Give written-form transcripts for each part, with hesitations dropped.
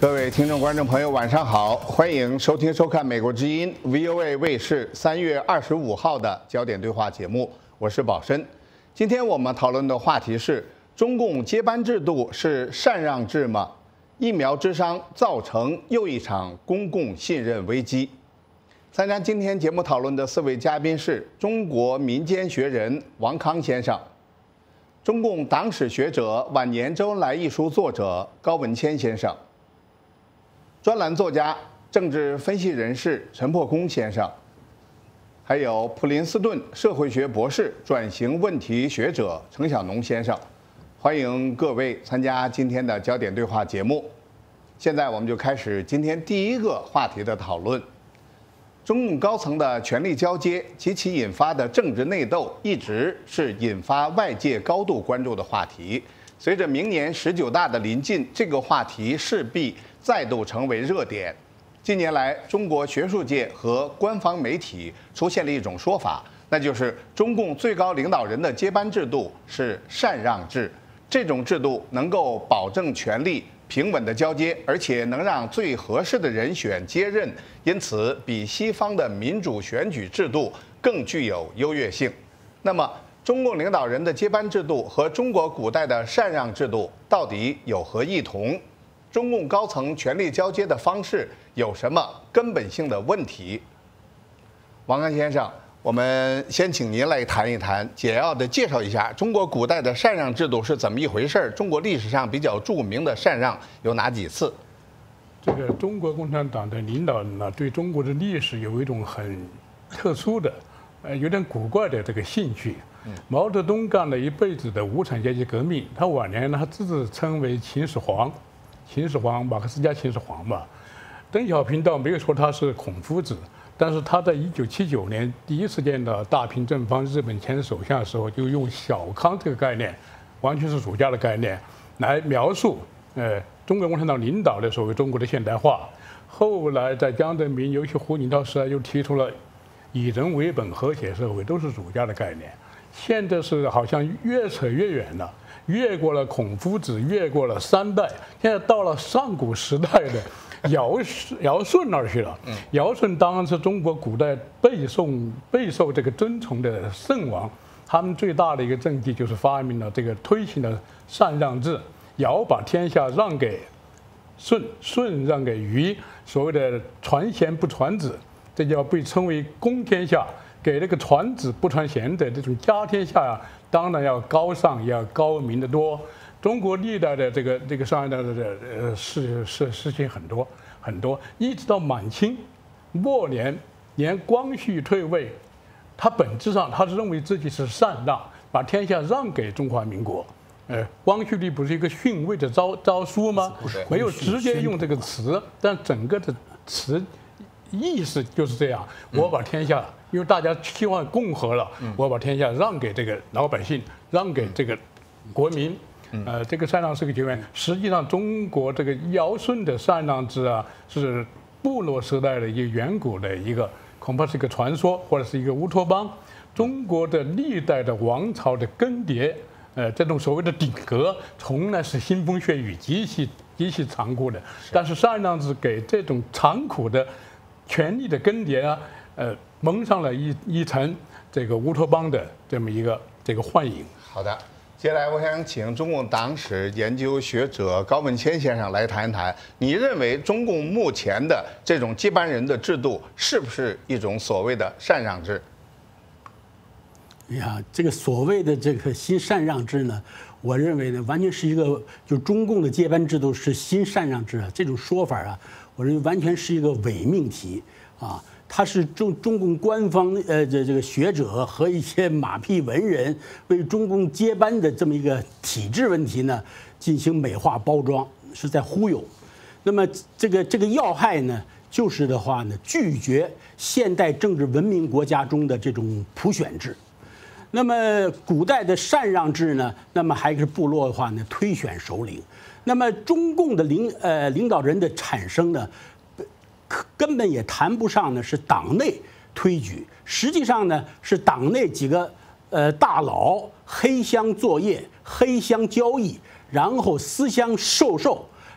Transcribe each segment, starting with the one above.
各位听众、观众朋友，晚上好，欢迎收听、收看美国之音 VOA 卫视3月25号的焦点对话节目，我是宝申。今天我们讨论的话题是：中共接班制度是禅让制吗？疫苗之殇造成又一场公共信任危机。参加今天节目讨论的4位嘉宾是中国民间学人王康先生、中共党史学者《晚年周恩来》一书作者高文谦先生、专栏作家、政治分析人士陈破空先生，还有普林斯顿社会学博士、转型问题学者程晓农先生。欢迎各位参加今天的焦点对话节目。现在我们就开始今天第一个话题的讨论。中共高层的权力交接及其引发的政治内斗，一直是引发外界高度关注的话题。随着明年19大的临近，这个话题势必再度成为热点。近年来，中国学术界和官方媒体出现了一种说法，那就是中共最高领导人的接班制度是禅让制。这种制度能够保证权力平稳的交接，而且能让最合适的人选接任，因此比西方的民主选举制度更具有优越性。那么，中共领导人的接班制度和中国古代的禅让制度到底有何异同？中共高层权力交接的方式有什么根本性的问题？王康先生，我们先请您来谈一谈，简要的介绍一下中国古代的禅让制度是怎么一回事？中国历史上比较著名的禅让有哪几次？ 这个中国共产党的领导人呢，对中国的历史有一种很特殊的，有点古怪的这个兴趣。毛泽东干了一辈子的无产阶级革命，他晚年呢，他自称为秦始皇，马克思加秦始皇嘛。邓小平倒没有说他是孔夫子。但是他在1979年第一次见到大平正方日本前首相的时候，就用小康这个概念，完全是儒家的概念，来描述中国共产党领导的所谓中国的现代化。后来在江泽民，尤其胡锦涛时代，又提出了以人为本和谐社会，都是儒家的概念。现在是好像越扯越远了，越过了孔夫子，越过了3代，现在到了上古时代的尧舜那儿去了。尧舜当然是中国古代备受这个尊崇的圣王，他们最大的一个政绩就是发明了这个推行了禅让制。尧把天下让给舜，舜让给禹，所谓的传贤不传子，这叫被称为公天下。给这个传子不传贤的这种家天下呀，当然要高尚，要高明得多。中国历代的这个上一代的事情很多，一直到满清末年，连光绪退位，他本质上他是认为自己是禅让，把天下让给中华民国。光绪帝不是一个逊位的诏书吗？没有直接用这个词，但整个的词意思就是这样：我把天下，因为大家希望共和了，我把天下让给这个老百姓，让给这个国民。这个禅让是个结缘。实际上，中国这个尧舜的禅让制啊，是部落时代的一个远古的一个，恐怕是一个传说或者是一个乌托邦。中国的历代的王朝的更迭，这种所谓的鼎革，从来是腥风血雨、极其残酷的。但是禅让制给这种残酷的权力的更迭啊，蒙上了一层这个乌托邦的这么一个这个幻影。 好的。接下来，我想请中共党史研究学者高文谦先生来谈一谈，你认为中共目前的这种接班人的制度是不是一种所谓的禅让制？ 哎呀，这个所谓的这个新禅让制呢，我认为呢，完全是一个就中共的接班制度是新禅让制啊，这种说法啊，我认为完全是一个伪命题啊。它是中共官方这个学者和一些马屁文人为中共接班的这么一个体制问题呢进行美化包装，是在忽悠。那么这个要害呢，就是的话呢，拒绝现代政治文明国家中的这种普选制。那么古代的禅让制呢，那么还是部落的话呢，推选首领。那么中共的领导人的产生呢，根本也谈不上呢是党内推举，实际上呢是党内几个大佬黑箱作业、黑箱交易，然后私相授受，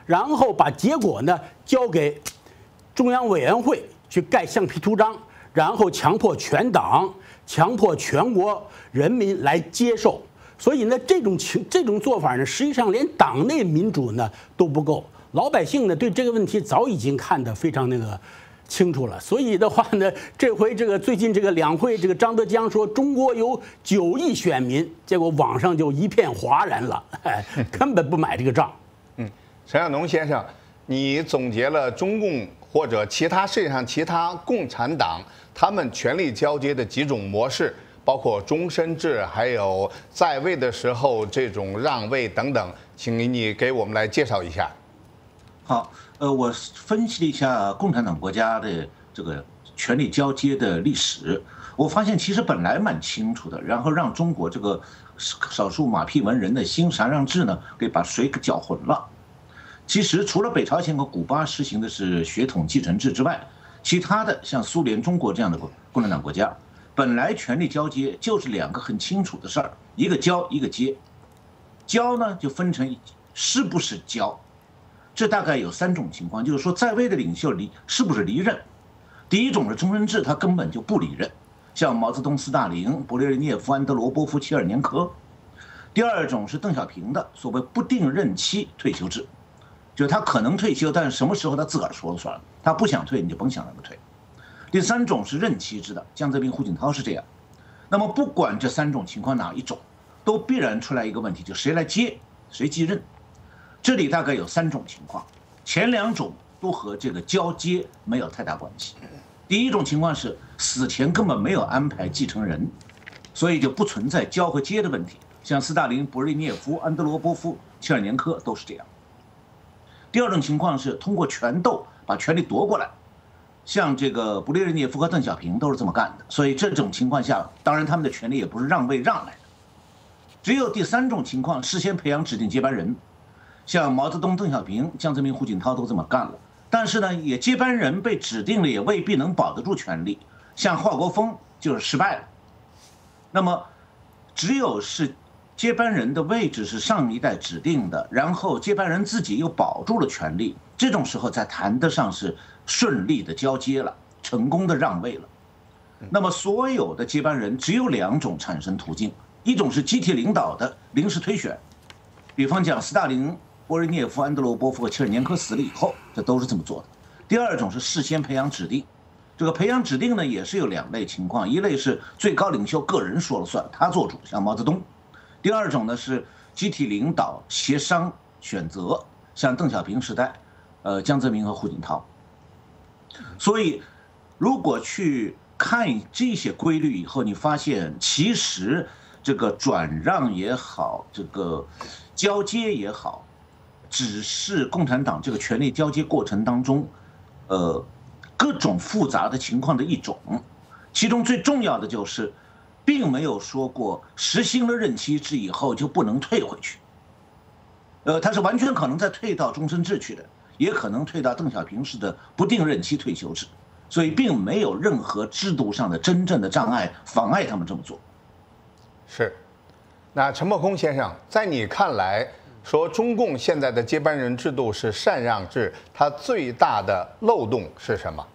然后把结果呢交给中央委员会去盖橡皮图章，然后强迫全党、强迫全国人民来接受。所以呢，这种做法呢，实际上连党内民主呢都不够，老百姓呢对这个问题早已经看得非常清楚了。所以的话呢，这回最近两会，张德江说中国有9亿选民，结果网上就一片哗然了，根本不买这个账。 陈晓农先生，你总结了中共或者世界上其他共产党他们权力交接的几种模式，包括终身制，还有在位的时候这种让位等等，请你给我们来介绍一下。 好，我分析了一下共产党国家的这个权力交接的历史，我发现其实本来蛮清楚的，然后让中国这个少数马屁文人的新禅让制呢，给把水给搅浑了。其实除了北朝鲜和古巴实行的是血统继承制之外，其他的像苏联、中国这样的共产党国家，本来权力交接就是2个很清楚的事儿，一个交，一个接。交呢就分成是不是交，这大概有3种情况，就是说在位的领袖是不是离任。第一种是终身制，他根本就不离任，像毛泽东、斯大林、勃列日涅夫、安德罗波夫、切尔年科。第二种是邓小平的所谓不定任期退休制，就是他可能退休，但是什么时候他自个儿说了算，他不想退你就甭想让他退。第3种是任期制的，江泽民、胡锦涛是这样。那么不管这3种情况哪一种，都必然出来一个问题，就谁来接，谁继任。这里大概有3种情况，前2种都和这个交接没有太大关系。第一种情况是死前根本没有安排继承人，所以就不存在交和接的问题，像斯大林、勃列日涅夫、安德罗波夫、切尔年科都是这样。第2种情况是通过权斗把权力夺过来，像这个勃列日涅夫和邓小平都是这么干的，所以这种情况下，当然他们的权力也不是让位让来的。只有第3种情况，事先培养指定接班人，像毛泽东、邓小平、江泽民、胡锦涛都这么干了，但是呢，也接班人被指定了，也未必能保得住权力，像华国锋就是失败了。那么，只有是接班人的位置是上一代指定的，然后接班人自己又保住了权力，这种时候才谈得上是顺利的交接了，成功的让位了。那么所有的接班人只有2种产生途径，一种是集体领导的临时推选，比方讲斯大林、勃列日涅夫、安德罗波夫和切尔年科死了以后，这都是这么做的。第2种是事先培养指定，这个培养指定呢也是有2类情况，一类是最高领袖个人说了算，他做主，像毛泽东。第2种呢是集体领导协商选择，像邓小平时代，江泽民和胡锦涛。所以，如果去看这些规律以后，你发现其实这个转让也好，这个交接也好，只是共产党这个权力交接过程当中，各种复杂的情况的一种。其中最重要的就是，并没有说过实行了任期制以后就不能退回去。他是完全可能再退到终身制去的，也可能退到邓小平式的不定任期退休制，所以并没有任何制度上的真正的障碍妨碍他们这么做。 是，那陈默空先生，在你看来，说中共现在的接班人制度是禅让制，它最大的漏洞是什么？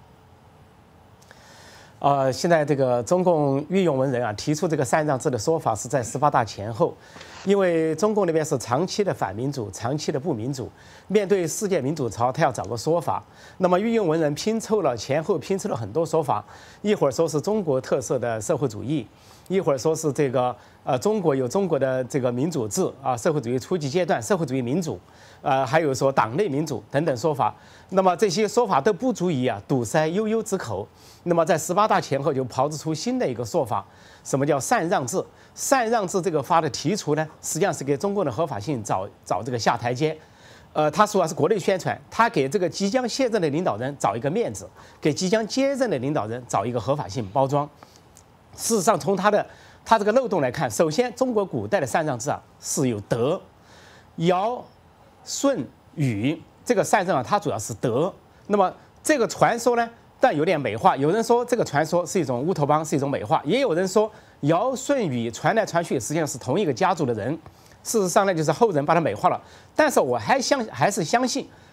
现在这个中共御用文人啊提出这个禅让制的说法是在18大前后，因为中共那边是长期的反民主，长期的不民主，面对世界民主潮，他要找个说法。那么御用文人前后拼凑了很多说法，一会儿说是中国特色的社会主义，一会儿说是这个中国有中国的这个民主制啊，社会主义初级阶段社会主义民主，还有说党内民主等等说法。那么这些说法都不足以堵塞悠悠之口。那么在18大前后就炮制出新的一个说法，什么叫禅让制？禅让制这个法的提出呢，实际上是给中共的合法性找这个下台阶。他说是国内宣传，他给这个即将卸任的领导人找一个面子，给即将接任的领导人找一个合法性包装。事实上，从他这个漏洞来看，首先中国古代的禅让制是有德、尧、舜、禹，这个禅让它主要是德。那么这个传说呢，但有点美化。有人说这个传说是一种乌托邦，是一种美化；也有人说尧、舜、禹传来传去，实际上是同一个家族的人。事实上呢，就是后人把它美化了。但是我还是相信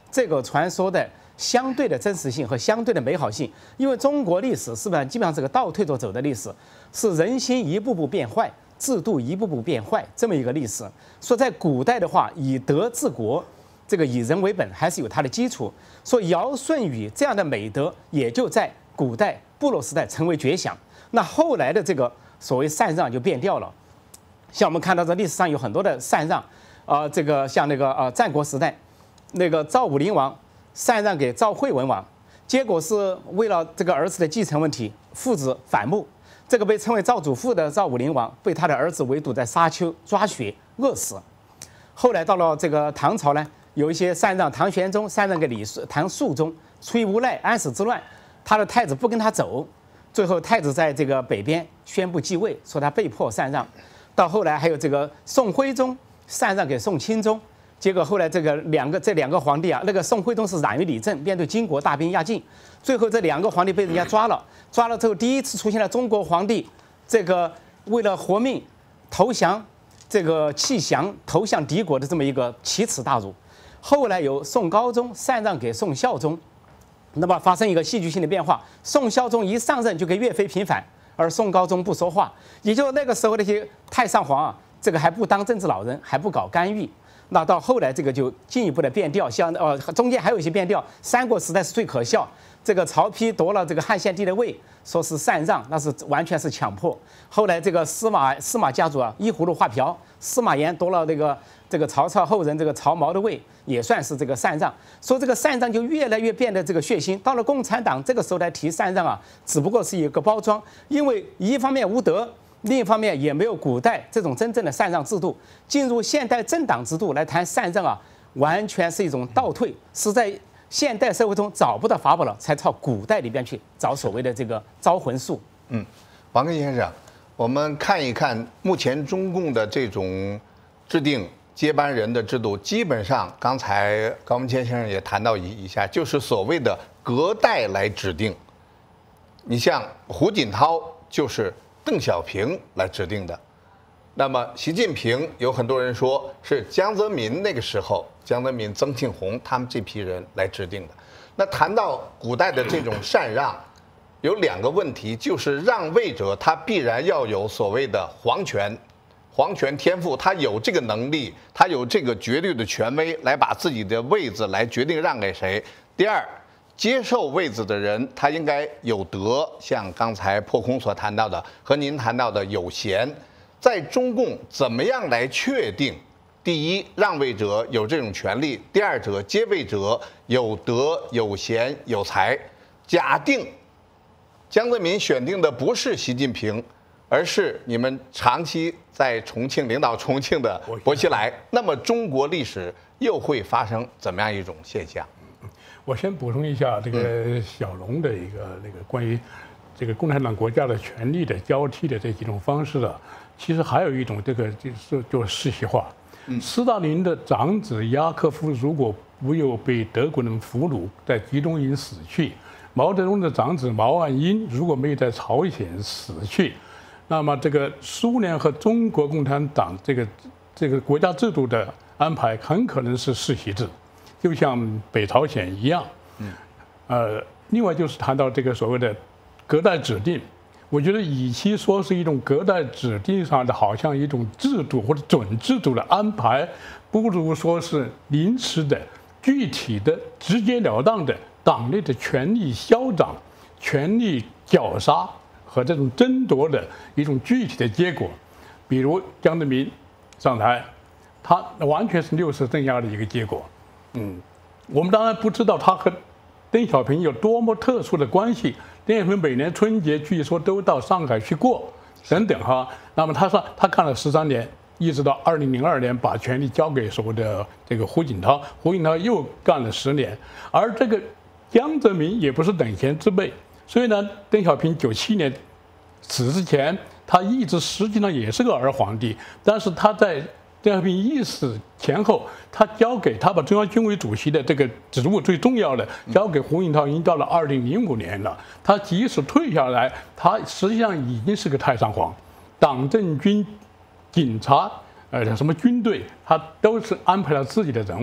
这个传说的相对的真实性和相对的美好性。因为中国历史基本上是个倒退着走的历史，是人心一步步变坏，制度一步步变坏这么一个历史。说在古代的话，以德治国，这个以人为本还是有它的基础。说尧舜禹这样的美德，也就在古代部落时代成为绝响。那后来的这个所谓禅让就变掉了。像我们看到这历史上有很多的禅让，这个像那个战国时代，那个赵武灵王禅让给赵惠文王，结果是为了这个儿子的继承问题，父子反目。这个被称为赵祖父的赵武灵王被他的儿子围堵在沙丘抓血饿死。后来到了这个唐朝呢，有一些禅让，唐玄宗禅让给唐肃宗，出于无奈安史之乱，他的太子不跟他走，最后太子在这个北边宣布继位，说他被迫禅让。到后来还有这个宋徽宗禅让给宋钦宗，结果后来这两个皇帝啊，那个宋徽宗是染于理政，面对金国大兵压境，最后这两个皇帝被人家抓了之后，第一次出现了中国皇帝这个为了活命投降这个弃降投向敌国的这么一个奇耻大辱。后来有宋高宗禅让给宋孝宗，那么发生一个戏剧性的变化，宋孝宗一上任就给岳飞平反，而宋高宗不说话，也就是那个时候那些太上皇啊，这个还不当政治老人，还不搞干预。那到后来这个就进一步的变调，像中间还有一些变调。三国时代是最可笑，这个曹丕夺了这个汉献帝的位，说是禅让，那是完全是强迫。后来这个司马家族啊，依葫芦画瓢，司马炎夺了这个曹操后人这个曹髦的位，也算是这个禅让。说这个禅让就越来越变得这个血腥。到了共产党这个时候来提禅让啊，只不过是一个包装，因为一方面无德。另一方面也没有古代这种真正的禅让制度，进入现代政党制度来谈禅让啊，完全是一种倒退，是在现代社会中找不到法宝了，才到古代里边去找所谓的这个招魂术。 王根先生，我们看一看目前中共的这种制定接班人的制度，基本上刚才高文谦先生也谈到一下，就是所谓的隔代来指定。你像胡锦涛就是邓小平来指定的，那么习近平有很多人说是江泽民那个时候，江泽民、曾庆红他们这批人来指定的。那谈到古代的这种禅让，有两个问题，就是让位者他必然要有所谓的皇权天赋，他有这个能力，他有这个绝对的权威来把自己的位子来决定让给谁。第二，接受位子的人，他应该有德，像刚才破空所谈到的和您谈到的有贤。在中共怎么样来确定？第一，让位者有这种权利；第二者，接位者有德、有贤、有才。假定江泽民选定的不是习近平，而是你们长期在重庆领导重庆的薄熙来，那么中国历史又会发生怎么样一种现象？ 我先补充一下这个小龙的一个关于这个共产党国家的权力的交替的这几种方式啊，其实还有一种就是世袭化。斯大林的长子雅科夫如果不有被德国人俘虏，在集中营死去；毛泽东的长子毛岸英如果没有在朝鲜死去，那么这个苏联和中国共产党这个国家制度的安排很可能是世袭制。就像北朝鲜一样，另外就是谈到这个所谓的隔代指定，我觉得与其说是一种隔代指定上的好像一种制度或者准制度的安排，不如说是临时的、具体的、直截了当的党内的权力消长、权力绞杀和这种争夺的一种具体的结果。比如江泽民上台，他完全是六四镇压的一个结果。我们当然不知道他和邓小平有多么特殊的关系。邓小平每年春节据说都到上海去过，等等哈。那么他说他干了13年，一直到2002年把权力交给所谓的这个胡锦涛，胡锦涛又干了10年。而这个江泽民也不是等闲之辈，所以呢，邓小平97年死之前，他一直实际上也是个儿皇帝，但是他在邓小平一死前后，他把中央军委主席的这个职务最重要的交给胡锦涛，已经到了2005年了。他即使退下来，他实际上已经是个太上皇，党政军、警察，什么军队，他都是安排了自己的人物。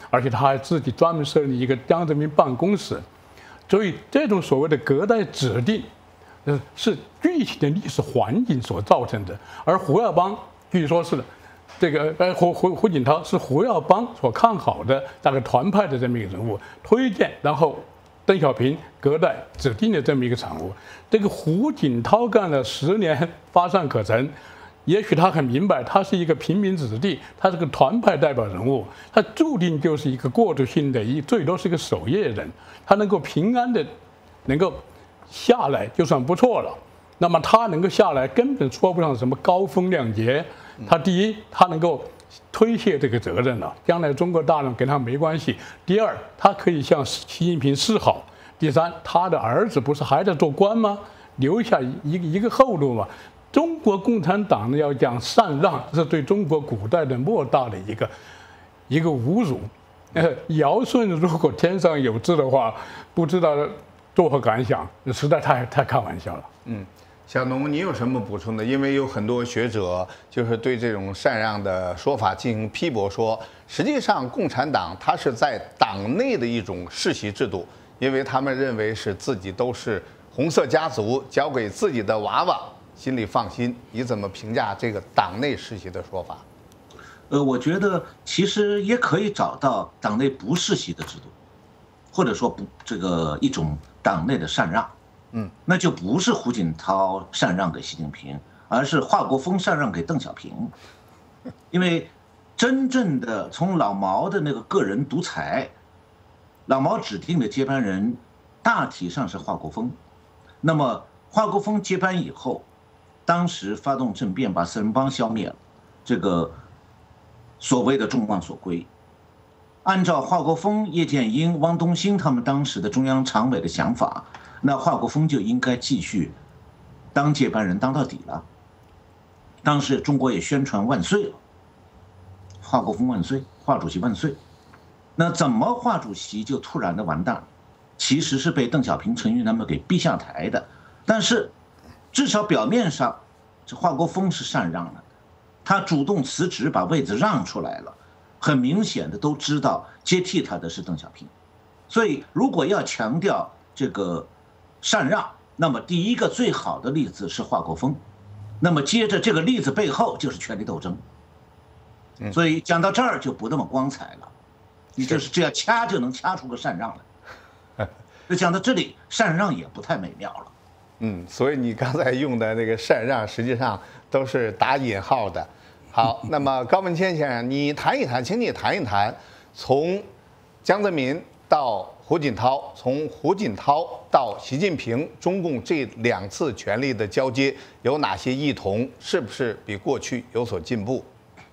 而且他还自己专门设立一个江泽民办公室。所以这种所谓的隔代指定，是具体的历史环境所造成的。而胡耀邦据说是这个胡锦涛是胡耀邦所看好的大概团派的这么一个人物，推荐，然后邓小平隔代指定的这么一个产物。这个胡锦涛干了10年乏善可陈，也许他很明白，他是一个平民子弟，他是个团派代表人物，他注定就是一个过渡性的最多是一个守夜人，他能够平安的能够下来就算不错了。那么他能够下来，根本说不上什么高风亮节。他第一，他能够推卸这个责任了，将来中国大陆跟他没关系。第二，他可以向习近平示好。第三，他的儿子不是还在做官吗？留下一个后路嘛。中国共产党呢要讲禅让，这是对中国古代的莫大的一个侮辱。尧舜如果天上有知的话，不知道作何感想？实在太开玩笑了。 小农，你有什么补充的？因为有很多学者就是对这种禅让的说法进行批驳，说实际上共产党它是在党内的一种世袭制度，因为他们认为是自己都是红色家族，交给自己的娃娃，心里放心。你怎么评价这个党内世袭的说法？ 我觉得其实也可以找到党内不世袭的制度，或者说一种党内的禅让。那就不是胡锦涛禅让给习近平，而是华国锋禅让给邓小平。因为真正的从老毛的那个个人独裁，老毛指定的接班人大体上是华国锋。那么华国锋接班以后，当时发动政变把四人帮消灭了，这个所谓的众望所归。按照华国锋、叶剑英、汪东兴他们当时的中央常委的想法，那华国锋就应该继续当接班人，当到底了。当时中国也宣传万岁了，华国锋万岁，华主席万岁。那怎么华主席就突然的完蛋了？其实是被邓小平、陈云他们给逼下台的。但是至少表面上，这华国锋是禅让的，他主动辞职，把位子让出来了。很明显的都知道接替他的是邓小平。所以如果要强调这个禅让，那么第一个最好的例子是华国锋，那么接着这个例子背后就是权力斗争。所以讲到这儿就不那么光彩了，你就是这样掐就能掐出个禅让来。就讲到这里，禅让也不太美妙了。 所以你刚才用的那个禅让，实际上都是打引号的。好，那么高文谦先生，你谈一谈，请你谈一谈，从江泽民到胡锦涛，从胡锦涛到习近平，中共这2次权力的交接有哪些异同？是不是比过去有所进步？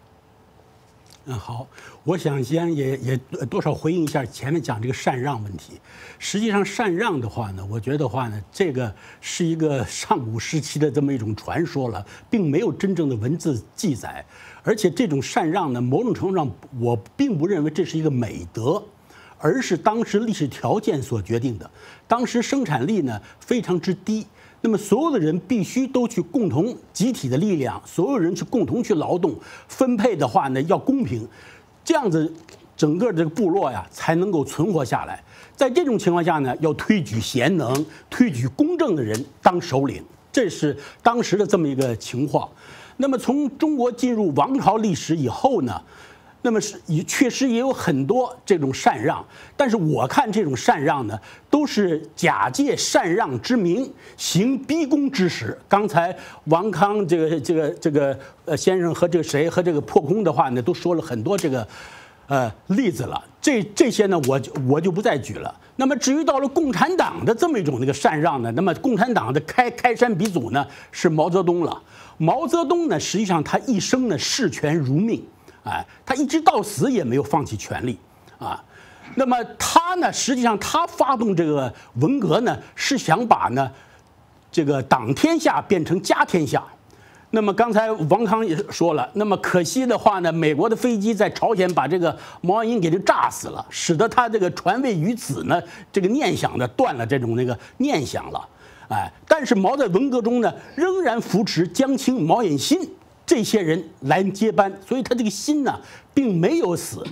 好，我想先也多少回应一下前面讲这个禅让问题。实际上禅让的话呢，我觉得话呢，这个是一个上古时期的这么一种传说了，并没有真正的文字记载。而且这种禅让呢，某种程度上我并不认为这是一个美德，而是当时历史条件所决定的。当时生产力呢非常之低。那么所有的人必须都去共同集体的力量，所有人去共同去劳动，分配的话呢要公平，这样子整个这个部落呀才能够存活下来。在这种情况下呢，要推举贤能、推举公正的人当首领，这是当时的这么一个情况。那么从中国进入王朝历史以后呢，那么确实也有很多这种禅让，但是我看这种禅让呢，都是假借禅让之名行逼宫之实。刚才王康这个先生和这个谁和这个破空的话呢，都说了很多这个例子了。这些呢，我就不再举了。那么至于到了共产党的这么一种那个禅让呢，那么共产党的开山鼻祖呢是毛泽东了。毛泽东呢，实际上他一生呢视权如命。他一直到死也没有放弃权力啊。那么他呢，实际上他发动这个文革呢，是想把呢这个党天下变成家天下。那么刚才王康也说了，那么可惜的话呢，美国的飞机在朝鲜把这个毛岸英给这炸死了，使得他这个传位于子呢，这个念想呢断了这种那个念想了。但是毛在文革中呢，仍然扶持江青、毛远新这些人来接班，所以他这个心呢并没有死。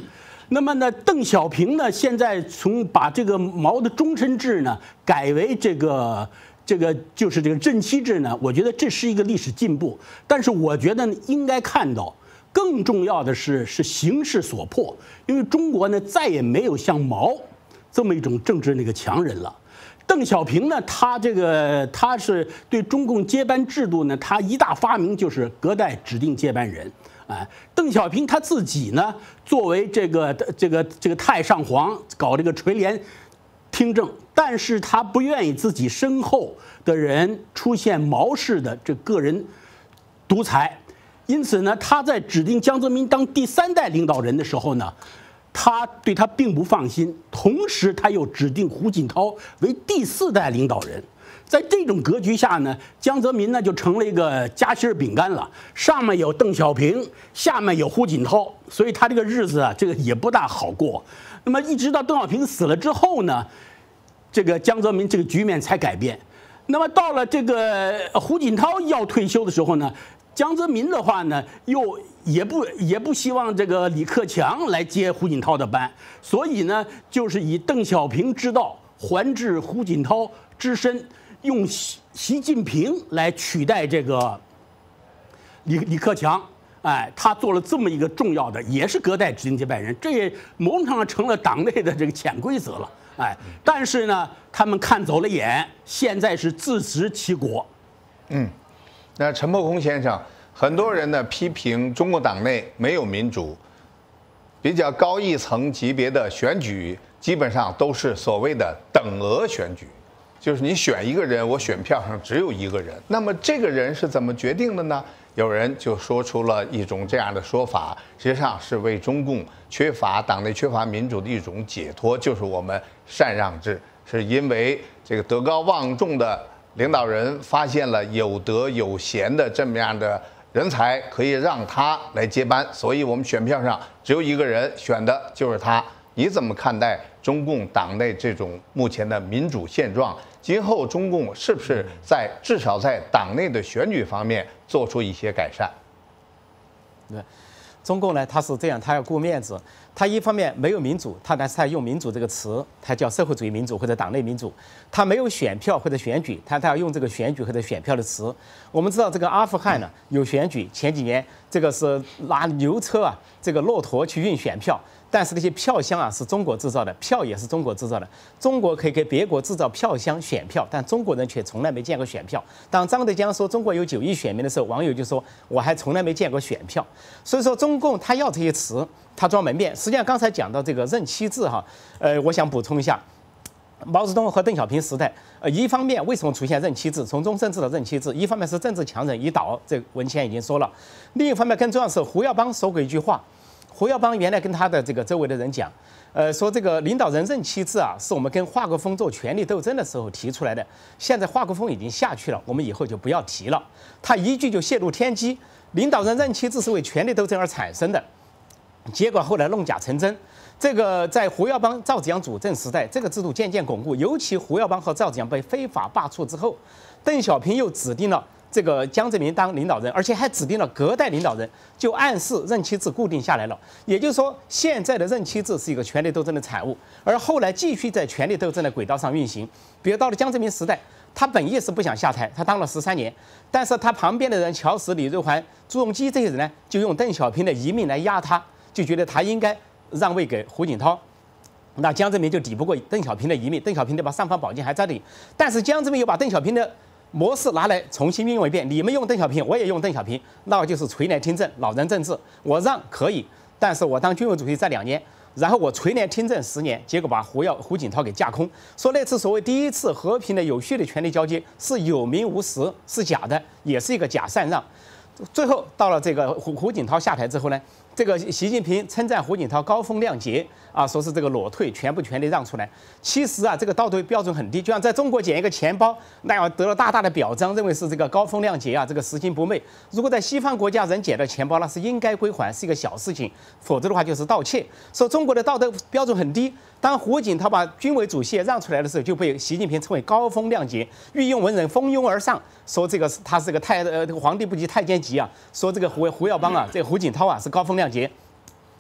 那么呢，邓小平呢，现在把这个毛的终身制呢改为这个就是这个任期制呢，我觉得这是一个历史进步。但是我觉得应该看到，更重要的是形势所迫，因为中国呢再也没有像毛这么一种政治那个强人了。邓小平呢，他是对中共接班制度呢，他一大发明就是隔代指定接班人。哎，邓小平他自己呢，作为这个太上皇，搞这个垂帘听政，但是他不愿意自己身后的人出现毛氏的这个人独裁，因此呢，他在指定江泽民当第3代领导人的时候呢，他对他并不放心，同时他又指定胡锦涛为第4代领导人。在这种格局下呢，江泽民呢就成了一个夹心饼干了，上面有邓小平，下面有胡锦涛，所以他这个日子啊，这个也不大好过。那么一直到邓小平死了之后呢，这个江泽民这个局面才改变。那么到了这个胡锦涛要退休的时候呢，江泽民的话呢，也不希望这个李克强来接胡锦涛的班，所以呢，就是以邓小平之道还治胡锦涛之身。用习近平来取代这个李克强，哎，他做了这么一个重要的，也是隔代指定接班人，这也某种上成了党内的这个潜规则了，哎，但是呢，他们看走了眼，现在是自食其果。 那陈伯公先生，很多人呢批评中国党内没有民主，比较高一层级别的选举基本上都是所谓的等额选举。就是你选一个人，我选票上只有一个人。那么这个人是怎么决定的呢？有人就说出了一种这样的说法，实际上是为中共党内缺乏民主的一种解脱，就是我们禅让制，是因为这个德高望重的领导人发现了有德有贤的这么样的人才，可以让他来接班，所以我们选票上只有一个人，选的就是他。你怎么看待中共党内这种目前的民主现状？今后中共是不是至少在党内的选举方面做出一些改善？ 对，中共呢，他是这样，他要顾面子，他一方面没有民主，但是他用民主这个词，他叫社会主义民主或者党内民主，他没有选票或者选举，他要用这个选举或者选票的词。我们知道这个阿富汗呢有选举，前几年这个是拿牛车啊，这个骆驼去运选票。但是那些票箱啊是中国制造的，票也是中国制造的。中国可以给别国制造票箱选票，但中国人却从来没见过选票。当张德江说中国有9亿选民的时候，网友就说我还从来没见过选票。所以说中共他要这些词，他装门面。实际上刚才讲到这个任期制哈，我想补充一下。毛泽东和邓小平时代，一方面为什么出现任期制，从终身制到任期制？一方面是政治强人已倒，这文献已经说了；另一方面更重要是胡耀邦说过一句话。胡耀邦原来跟他的这个周围的人讲，说这个领导人任期制啊，是我们跟华国锋做权力斗争的时候提出来的。现在华国锋已经下去了，我们以后就不要提了。他一句就泄露天机，领导人任期制是为权力斗争而产生的，结果后来弄假成真。这个在胡耀邦、赵紫阳主政时代，这个制度渐渐巩固。尤其胡耀邦和赵紫阳被非法罢黜之后，邓小平又指定了这个江泽民当领导人，而且还指定了隔代领导人，就暗示任期制固定下来了。也就是说，现在的任期制是一个权力斗争的产物，而后来继续在权力斗争的轨道上运行。比如到了江泽民时代，他本意是不想下台，他当了13年，但是他旁边的人乔石、李瑞环、朱镕基这些人呢，就用邓小平的遗命来压他，就觉得他应该让位给胡锦涛。那江泽民就抵不过邓小平的遗命，邓小平得把尚方宝剑还在这里，但是江泽民又把邓小平的模式拿来重新运用一遍，你们用邓小平，我也用邓小平，那就是垂帘听政，老人政治。我让可以，但是我当军委主席在2年，然后我垂帘听政10年，结果把胡锦涛给架空，说那次所谓第一次和平的有序的权力交接是有名无实，是假的，也是一个假禅让。最后到了这个胡锦涛下台之后呢，这个习近平称赞胡锦涛高风亮节啊，说是这个裸退，全部权力让出来。其实啊，这个道德标准很低，就像在中国捡一个钱包，那样得了大大的表彰，认为是这个高风亮节啊，这个拾金不昧。如果在西方国家人捡的钱包，那是应该归还，是一个小事情，否则的话就是盗窃。说中国的道德标准很低。当胡锦涛把军委主席让出来的时候，就被习近平称为高风亮节，御用文人蜂拥而上，说这个他是个皇帝不急太监急啊，说这个胡耀邦啊，这个胡锦涛啊是高风亮节。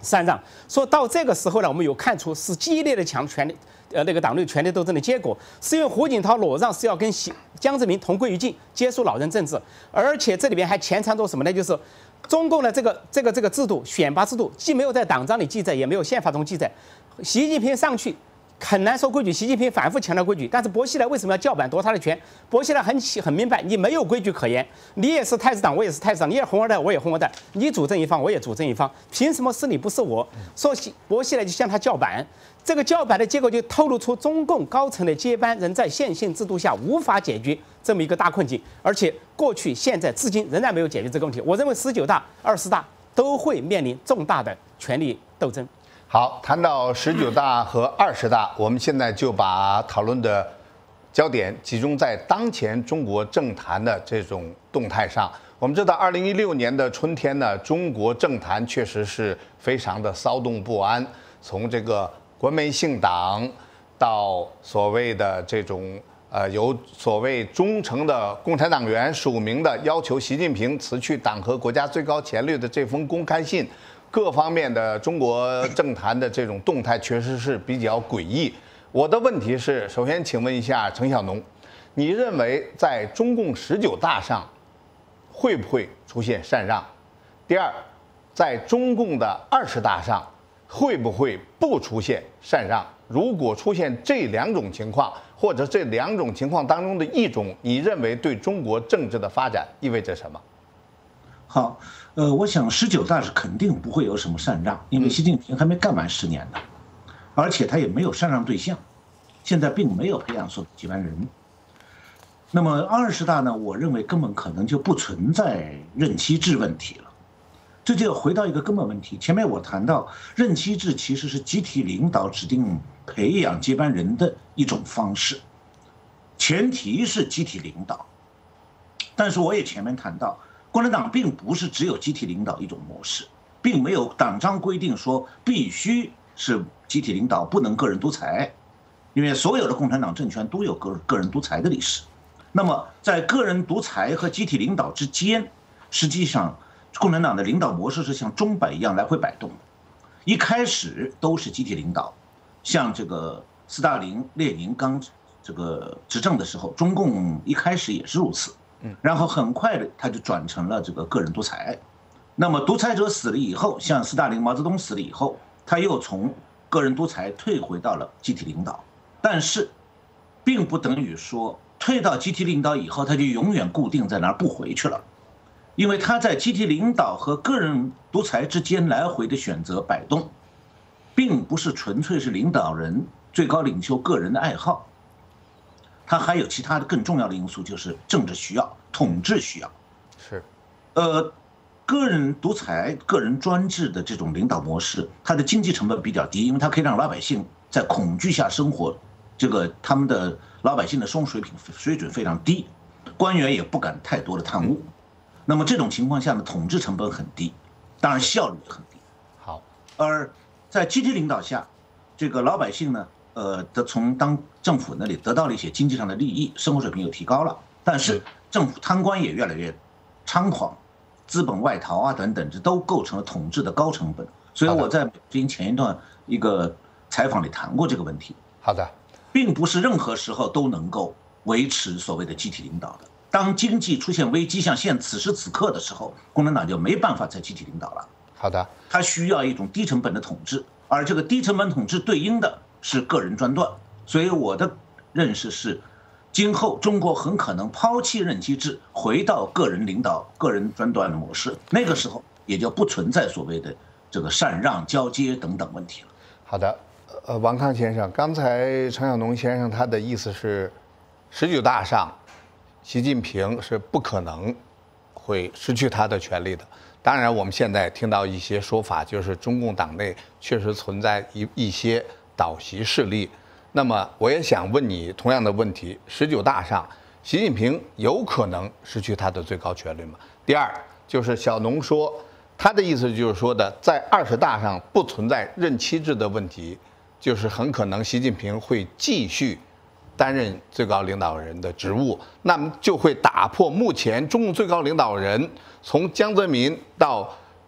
禅让。说到这个时候呢，我们有看出是激烈的强权力，那个党内权力斗争的结果，是因为胡锦涛裸让是要跟江泽民同归于尽，结束老人政治，而且这里边还潜藏着什么呢？就是中共的这个制度，选拔制度，既没有在党章里记载，也没有宪法中记载。习近平上去很难说规矩，习近平反复强调规矩，但是薄熙来为什么要叫板夺他的权？薄熙来很明白，你没有规矩可言，你也是太子党，我也是太子党，你也红二代，我也红二代，你主政一方，我也主政一方，凭什么是你不是我？说薄熙来就向他叫板，这个叫板的结果就透露出中共高层的接班人在现行制度下无法解决这么一个大困境，而且过去、现在、至今仍然没有解决这个问题。我认为19大、20大都会面临重大的权力斗争。 好，谈到19大和20大，我们现在就把讨论的焦点集中在当前中国政坛的这种动态上。我们知道，2016年的春天呢，中国政坛确实是非常的骚动不安，从这个国民性党到所谓的这种由所谓忠诚的共产党员署名的要求习近平辞去党和国家最高权力的这封公开信。各方面的中国政坛的这种动态确实是比较诡异。我的问题是，首先请问一下程小农，你认为在中共19大上会不会出现禅让？第二，在中共的20大上会不会不出现禅让？如果出现这两种情况，或者这两种情况当中的一种，你认为对中国政治的发展意味着什么？ 好，我想19大是肯定不会有什么禅让，因为习近平还没干完10年呢，而且他也没有禅让对象，现在并没有培养出接班人。那么20大呢，我认为根本可能就不存在任期制问题了。这就要回到一个根本问题，前面我谈到任期制其实是集体领导指定培养接班人的一种方式，前提是集体领导。但是我也前面谈到，共产党并不是只有集体领导一种模式，并没有党章规定说必须是集体领导，不能个人独裁，因为所有的共产党政权都有个人独裁的历史。那么在个人独裁和集体领导之间，实际上共产党的领导模式是像钟摆一样来回摆动的。一开始都是集体领导，像这个斯大林、列宁刚这个执政的时候，中共一开始也是如此。然后很快的，他就转成了这个个人独裁。那么独裁者死了以后，像斯大林、毛泽东死了以后，他又从个人独裁退回到了集体领导。但是，并不等于说退到集体领导以后，他就永远固定在那儿不回去了，因为他在集体领导和个人独裁之间来回的选择摆动，并不是纯粹是领导人、最高领袖个人的爱好。它还有其他的更重要的因素，就是政治需要、统治需要。 是， 个人独裁、个人专制的这种领导模式，它的经济成本比较低，因为它可以让老百姓在恐惧下生活，这个他们的老百姓的生活水准非常低，官员也不敢太多的贪污。那么这种情况下呢，统治成本很低，当然效率也很低。 好， 而在集体领导下，这个老百姓呢，从当政府那里得到了一些经济上的利益，生活水平又提高了，但是政府贪官也越来越猖狂，资本外逃啊等等，这都构成了统治的高成本。所以我在前一段一个采访里谈过这个问题。 好的， 并不是任何时候都能够维持所谓的集体领导的。当经济出现危机，像此时此刻的时候，共产党就没办法再集体领导了。 好的， 它需要一种低成本的统治，而这个低成本统治对应的是个人专断。所以我的认识是，今后中国很可能抛弃任期制，回到个人领导、个人专断的模式。那个时候也就不存在所谓的这个禅让、交接等等问题了。 好的，王康先生，刚才程小农先生他的意思是，19大上，习近平是不可能会失去他的权利的。当然，我们现在听到一些说法，就是中共党内确实存在一些倒习势力。那么，我也想问你同样的问题：19大上，习近平有可能失去他的最高权力吗？第二，就是小农说，他的意思就是说的，在20大上不存在任期制的问题，就是很可能习近平会继续担任最高领导人的职务，那么就会打破目前中共最高领导人从江泽民到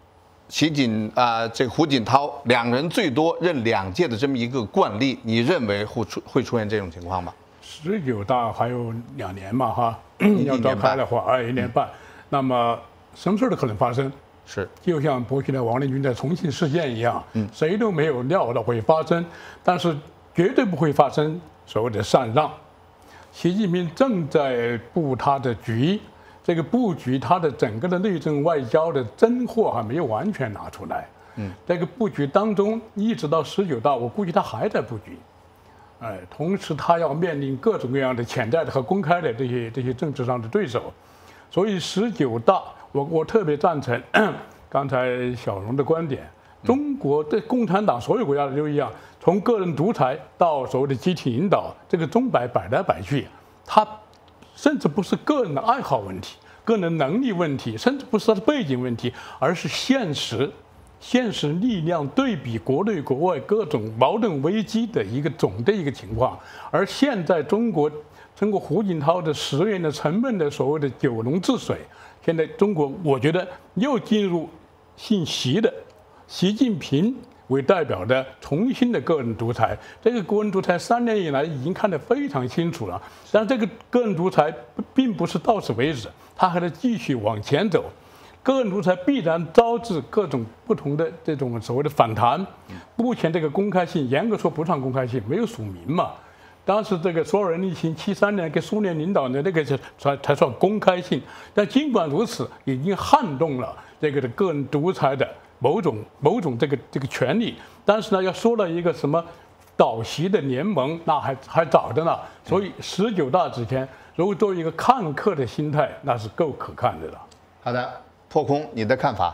这个胡锦涛两人最多任2届的这么一个惯例，你认为会出现这种情况吗 ？19大还有2年嘛，哈，要召开的话，1年半，那么什么事都可能发生。 是， 就像博奇的王立军的重庆事件一样，谁都没有料到会发生，但是绝对不会发生所谓的禅让。习近平正在布他的局，这个布局他的整个的内政外交的真货还没有完全拿出来。这个布局当中，一直到19大，我估计他还在布局。同时他要面临各种各样的潜在的和公开的这些政治上的对手，所以19大。我特别赞成刚才小荣的观点，中国的共产党所有国家都一样，从个人独裁到所谓的集体领导，这个钟摆摆来摆去，它甚至不是个人的爱好问题、个人能力问题，甚至不是他的背景问题，而是现实力量对比国内国外各种矛盾危机的一个总的一个情况。而现在中国通过胡锦涛的10元的成本的所谓的九龙治水。现在中国，我觉得又进入姓习的习近平为代表的重新的个人独裁。这个个人独裁3年以来已经看得非常清楚了，但这个个人独裁并不是到此为止，它还得继续往前走。个人独裁必然招致各种不同的这种所谓的反弹。目前这个公开性，严格说不上公开性，没有署名嘛。当时这个索尔尼辛73年给苏联领导的那个才算公开性，但尽管如此，已经撼动了这个个人独裁的某种这个权利。但是呢，要说到一个什么倒习的联盟，那还早着呢。所以19大之前，如果作为一个看客的心态，那是够可看的了。 好的，破空，你的看法？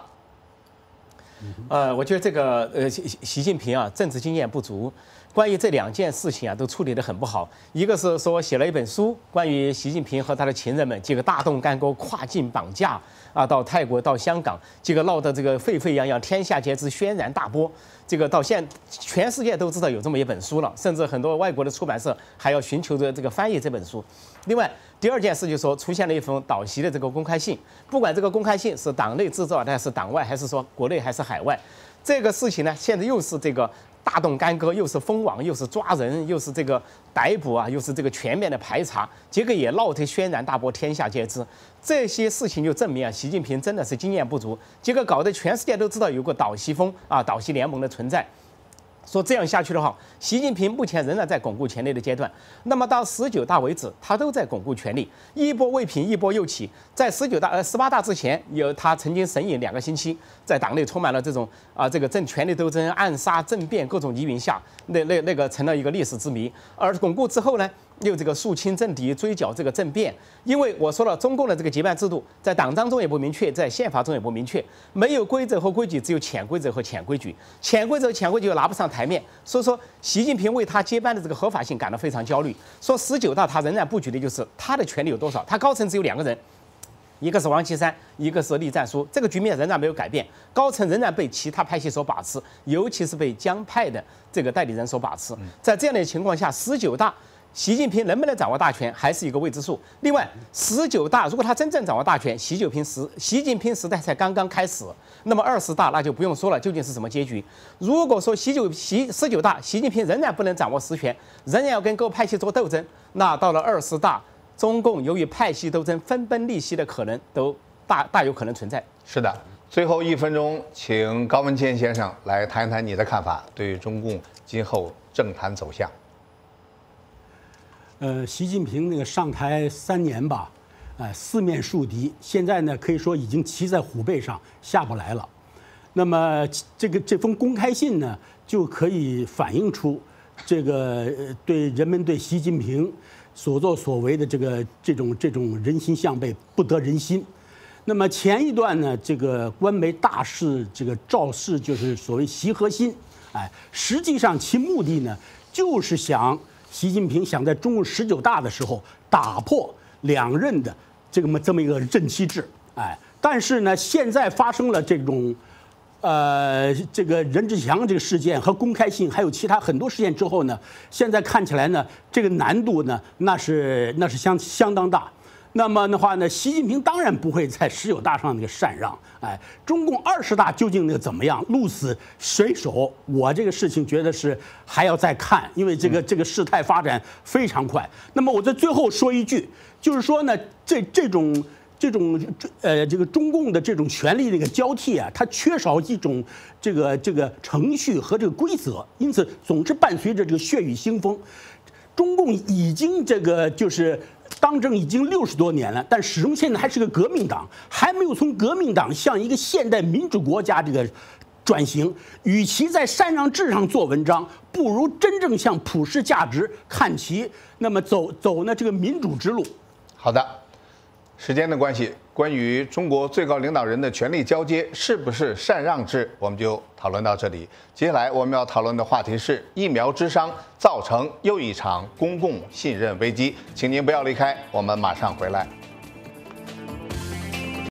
我觉得这个习近平啊，政治经验不足。关于这2件事情啊，都处理得很不好。一个是说写了一本书，关于习近平和他的情人们这个大动干戈、跨境绑架啊，到泰国、到香港，这个闹得这个沸沸扬扬，天下皆知，轩然大波。这个到全世界都知道有这么一本书了，甚至很多外国的出版社还要寻求着这个翻译这本书。另外，第2件事就是说出现了一封倒习的这个公开信，不管这个公开信是党内制造的，还是党外，还是说国内，还是海外，这个事情呢，现在又是这个。大动干戈，又是封网，又是抓人，又是这个逮捕啊，又是这个全面的排查，结果也闹得轩然大波，天下皆知。这些事情就证明啊，习近平真的是经验不足，结果搞得全世界都知道有个倒习风啊，倒习联盟的存在。说这样下去的话，习近平目前仍然在巩固权力的阶段。那么到19大为止，他都在巩固权力，一波未平，一波又起。在18大之前，他曾经神隐2个星期，在党内充满了这种这个权力斗争、暗杀、政变各种疑云下，那个成了一个历史之谜。而巩固之后呢？又这个肃清政敌，追剿这个政变。因为我说了，中共的这个接班制度在党章中也不明确，在宪法中也不明确，没有规则和规矩，只有潜规则和潜规矩。潜规则又拿不上台面，所以说习近平为他接班的这个合法性感到非常焦虑。说19大他仍然布局的就是他的权力有多少，他高层只有2个人。一个是王岐山，一个是栗战书，这个局面仍然没有改变，高层仍然被其他派系所把持，尤其是被江派的这个代理人所把持。在这样的情况下，19大习近平能不能掌握大权还是一个未知数。另外，19大如果他真正掌握大权，习近平时代才刚刚开始，那么20大那就不用说了，究竟是什么结局？如果说19大习近平仍然不能掌握实权，仍然要跟各派系做斗争，那到了20大，中共由于派系斗争分崩离析的可能都大有可能存在。 是的，最后1分钟，请高文谦先生来谈一谈你的看法，对于中共今后政坛走向。 习近平那个上台3年吧，4面树敌，现在呢可以说已经骑在虎背上下不来了。那么这封公开信呢，就可以反映出这个对人们对习近平所作所为的这种人心向背，不得人心。那么前一段呢，这个官媒大肆这个造势，就是所谓习核心，实际上其目的呢，就是习近平想在中共19大的时候打破2任的这么一个任期制，但是呢，现在发生了这种这个任志强这个事件和公开信，还有其他很多事件之后呢，现在看起来呢，这个难度呢，那是相当大。 那么的话呢，习近平当然不会在十九大上那个禅让。哎，中共20大究竟那个怎么样，鹿死谁手，我这个事情觉得是还要再看，因为这个事态发展非常快。那么我在最后说一句，就是说呢，这个中共的这种权力的一个交替啊，它缺少一种这个程序和这个规则，因此总是伴随着这个血雨腥风。中共已经就是当政已经60多年了，但始终现在还是个革命党，还没有从革命党向一个现代民主国家这个转型。与其在禅让制上做文章，不如真正向普世价值看齐，那么走呢这个民主之路。 好的，时间的关系，关于中国最高领导人的权力交接是不是禅让制，我们就讨论到这里。接下来我们要讨论的话题是疫苗之殇造成又一场公共信任危机，请您不要离开，我们马上回来。